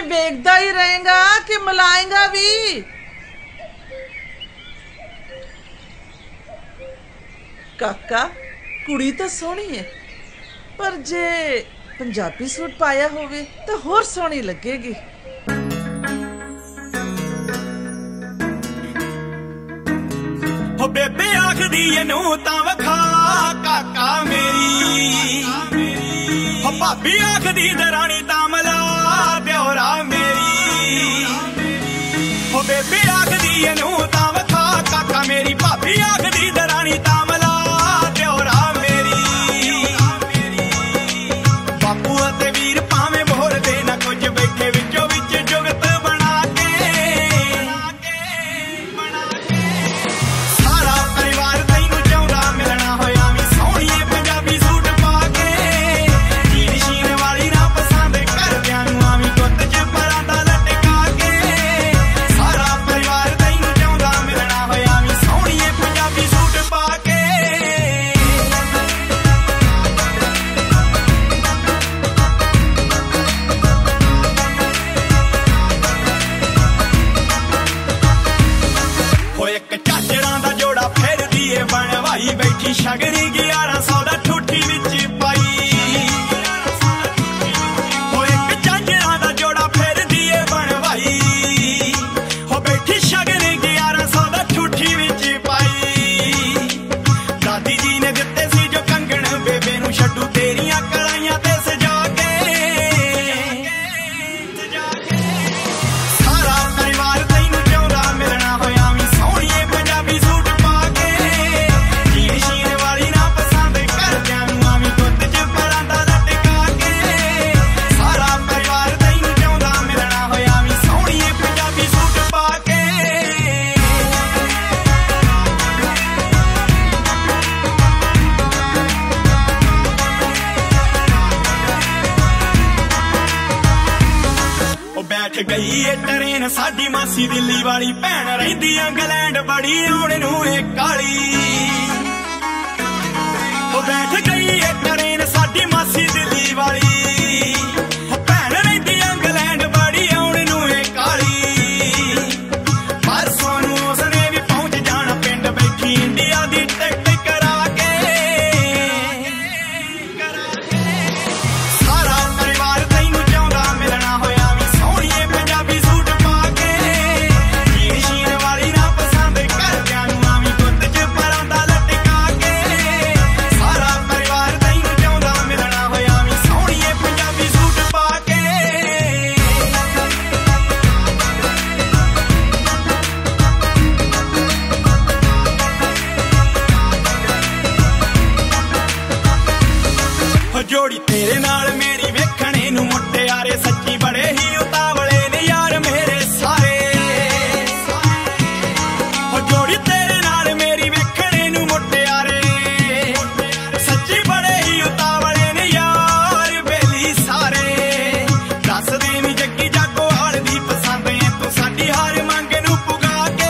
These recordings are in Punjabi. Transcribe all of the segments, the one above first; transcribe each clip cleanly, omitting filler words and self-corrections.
ਵੇਖਦਾ ਹੀ ਰਹੇਗਾ ਕਿ ਮਿਲਾਏਗਾ ਵੀ? ਕਾਕਾ ਕੁੜੀ ਤਾਂ ਸੋਹਣੀ ਹੈ, ਪਰ ਜੇ ਪੰਜਾਬੀ ਸੂਟ ਪਾਇਆ ਹੋਵੇ ਤਾਂ ਹੋਰ ਸੋਹਣੀ ਲੱਗੇਗੀ। ਹੋ ਬੇਬੇ ਆਖਦੀ ਇਹਨੂੰ ਤਾਂ ਵਖਾ ਕਾਕਾ ਮੇਰੀ, ਹੋ ਭਾਬੀ ਆਖਦੀ ਦਰਾਣੀ ਤਾਂ ਮਲਾ ਦਿਓਰਾ ਮੇਰੀ। ਹੋ ਬੇਬੇ ਆਖਦੀ ਇਹਨੂੰ ਤਾਂ ਵਖਾ ਕਾਕਾ ਮੇਰੀ, ਭਾਬੀ ਆਖਦੀ ਦਰਾਣੀ ਤਾਂ ਮਲਾ ਦਿਓਰਾ ਮੇਰੀ। ਬਾਪੂ ਅਤੇ ਵੀਰ ਭਾਵੇਂ ਬੋਲਦੇ ਨਾ ਕੁਝ, ਬੈਠੇ ਵਿੱਚੋਂ ਵਿੱਚ ਜੁਗਤ ਬਣਾ ਕੇ ਸਾਰਾ ਪਰਿਵਾਰ ਤੈਨੂੰ ਚਾਹੁੰਦਾ ਮਿਲਣਾ ਹੋਇਆ ਵੀ ਸੋਹਣੀਏ ਪੰਜਾਬੀ ਸੂਟ ਪਾ ਕੇ। ਜੀਨ ਸ਼ੀਨ ਵਾਲੀ ਨਾ ਪਸੰਦ ਕਰਦਿਆਂ ਨੂੰ ਆਵੀਂ ਗੁੱਤ 'ਚ ਪਰਾਂ ਦਾ ਲਟਕਾ ਕੇ। ਸਾਰਾ ਪਰਿਵਾਰ ਤੈਨੂੰ ਚਾਹੁੰਦਾ ਮਿਲਣਾ ਹੋਇਆ ਵੀ ਸੋਹਣੀਏ ਪੰਜਾਬੀ ਸੂਟ ਪਾ ਕੇ। ਹੋਏ ਇੱਕ ਝਾਂਜਰਾਂ ਦਾ ਜੋੜਾ ਫੇਰਦੀ ਏ ਬਣਵਾਈ, ਬੈਠੀ ਸ਼ਗਰੀ 1100 ਦਾ ਠੂਠੀ ਵਿੱਚ ਪਾਈ। ਹੋਏ ਇੱਕ ਝਾਂਜਰਾਂ ਦਾ ਜੋੜਾ ਫੇਰਦੀ ਏ ਬਣਵਾਈ, ਹੋ ਬੈਠੀ ਸ਼ਗਰੀ 1100 ਦਾ ਠੂਠੀ ਵਿੱਚ ਪਾਈ। ਦਾਦੀ ਜੀ ਨੇ ਦਿੱਤੇ ਸੀ ਜੋ ਕੰਗਣ ਬੇਬੇ ਨੂੰ, ਛੱਡੂ ਤੇਰੀਆਂ ਕਲਾਈਆਂ ਤੇ ਸਜਾ ਕੇ। ਸਾਰਾ ਪਰਿਵਾਰ ਤੈਨੂੰ ਚਾਹੁੰਦਾ ਮਿਲਣਾ ਹੋਇਆ ਵੀ ਸੋਹਣੀਏ ਪੰਜਾਬੀ ਸੂਟ ਪਾ ਕੇ। ਜੀਨ ਸ਼ੀਨ ਵਾਲੀ ਨਾ ਪਸੰਦ ਕਰਦਿਆਂ ਨੂੰ ਆਵੀਂ ਗੁੱਤ 'ਚ ਪਰਾਂ ਦਾ ਲਟਕਾ ਕੇ। ਸਾਰਾ ਪਰਿਵਾਰ ਤੈਨੂੰ ਚਾਹੁੰਦਾ ਮਿਲਣਾ ਹੋਇਆ ਵੀ ਸੋਹਣੀਏ ਪੰਜਾਬੀ ਸੂਟ ਪਾ ਕੇ। ਉਹ ਬੈਠ ਗਈ ਏ ਟਰੇਨ ਸਾਡੀ ਮਾਸੀ ਦਿੱਲੀ ਵਾਲੀ, ਭੈਣ ਰਹਿੰਦੀ ਇੰਗਲੈਂਡ ਬੜੀ ਆਉਣ ਨੂੰ ਏ ਕਾਲੀ। ਉਹ ਬੈਠ ਗਈ ਏ ਟਰੇਨ ਸਾਡੀ ਮਾਸੀ ਦਿੱਲੀ ਵਾਲੀ, ਭੈਣ ਰਹਿੰਦੀ ਇੰਗਲੈਂਡ ਬੜੀ ਆਉਣ ਨੂੰ ਏ ਕਾਲੀ। ਪਰਸੋਂ ਨੂੰ ਉਸਨੇ ਵੀ ਪਹੁੰਚ ਜਾਣਾ ਪਿੰਡ, ਬੈਠੀ ਇੰਡੀਆ ਦੀ ਟਿਕਟ ਕਰਾ ਕੇ। ਸਾਰਾ ਪਰਿਵਾਰ ਤੈਨੂੰ ਚਾਹੁੰਦਾ ਮਿਲਣਾ ਹੋਇਆ ਵੀ ਸੋਹਣੀਏ ਪੰਜਾਬੀ ਸੂਟ ਪਾ ਕੇ। ਜੀਨ ਸ਼ੀਨ ਵਾਲੀ ਨਾ ਪਸੰਦ ਕਰਦਿਆਂ ਨੂੰ ਆਵੀਂ ਗੁੱਤ 'ਚ ਪਰਾਂ ਦਾ ਲਟਕਾ ਕੇ। ਸਾਰਾ ਪਰਿਵਾਰ ਤੈਨੂੰ ਚਾਹੁੰਦਾ ਮਿਲਣਾ ਹੋਇਆ ਵੀ ਸੋਹਣੀਏ ਪੰਜਾਬੀ ਸੂਟ ਪਾ ਕੇ। ਹੋ ਜੋੜੀ ਤੇਰੇ ਨਾਲ ਮੇਰੀ ਵੇਖਣੇ ਨੂੰ ਮੁਟਿਆਰੇ, ਸੱਚੀ ਬੜੇ ਹੀ ਉਤਾਵਲੇ ਨੇ ਯਾਰ ਮੇਰੇ ਸਾਰੇ। ਹੋ ਜੋੜੀ ਤੇਰੇ ਨਾਲ ਮੇਰੀ ਵੇਖਣੇ ਨੂੰ ਮੁਟਿਆਰੇ, ਸੱਚੀ ਬੜੇ ਹੀ ਉਤਾਵਲੇ ਨੇ ਯਾਰ ਬੇਲੀ ਸਾਰੇ। ਦੱਸਦੇ ਨੀ ਜੱਗੀ ਜਾਗੋਵਾਲ ਦੀ ਪਸੰਦ ਏ ਤੂੰ, ਸਾਡੀ ਹਰ ਮੰਗ ਨੂੰ ਪੁਗਾ ਕੇ।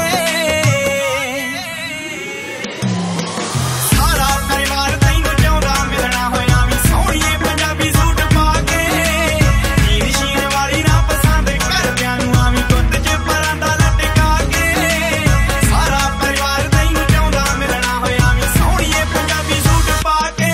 ਸਾਰਾ ਪਰਿਵਾਰ ਤੈਨੂੰ ਚਾਹੁੰਦਾ ਮਿਲਣਾ ਹੋਇਆ ਵੀ ਸੋਹਣੀਏ ਪੰਜਾਬੀ ਸੂਟ ਪਾ ਕੇ। ਜੀਨ ਸ਼ੀਨ ਵਾਲੀ ਨਾ ਪਸੰਦ ਕਰਦਿਆਂ ਨੂੰ ਆਵੀਂ ਗੁੱਤ 'ਚ ਪਰਾਂ ਦਾ ਲਟਕਾ ਕੇ। ਸਾਰਾ ਪਰਿਵਾਰ ਤੈਨੂੰ ਚਾਹੁੰਦਾ ਮਿਲਣਾ ਹੋਇਆ ਵੀ ਸੋਹਣੀਏ ਪੰਜਾਬੀ ਸੂਟ ਪਾ ਕੇ।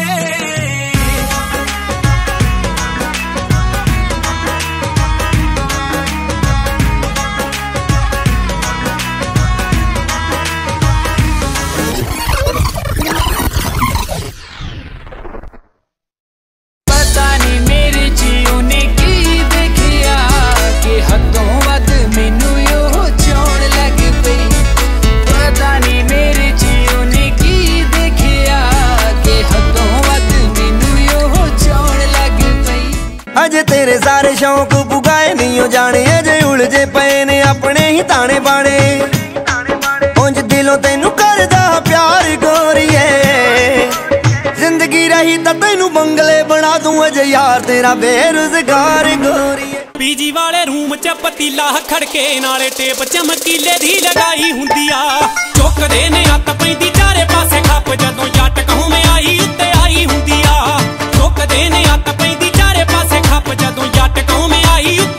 पता नहीं मेरे जियो ने की देखिया कि हदों वध मैनू यो चौन लग पई। पता नहीं मेरे जियो ने की देखिया कि हदों वध मैनू यो चौन लग पई। अजे तेरे सारे शौक पुगाए नहीं जाने, अजे उलझे पे ने अपने ही ताने बाने। उंज दिलों तेनू करदा प्यार गोरीए, जिंदगी रही तां तैनू बंगले बना दूं, अजे यार तेरा बेरोजगार गोरीए। पीजी वाले रूम च पतीला खड़के नाले टेप चमकीले दी लगाई हुंदी आ। चुकदे ने हत्थ पैंदी चारे पासे खप, जदों जट कहूं मैं आई उत्ते आई हुंदी आ। चुकदे ने हत्थ पैंदी चारे पासे खप, जदों जट कहूं मैं आई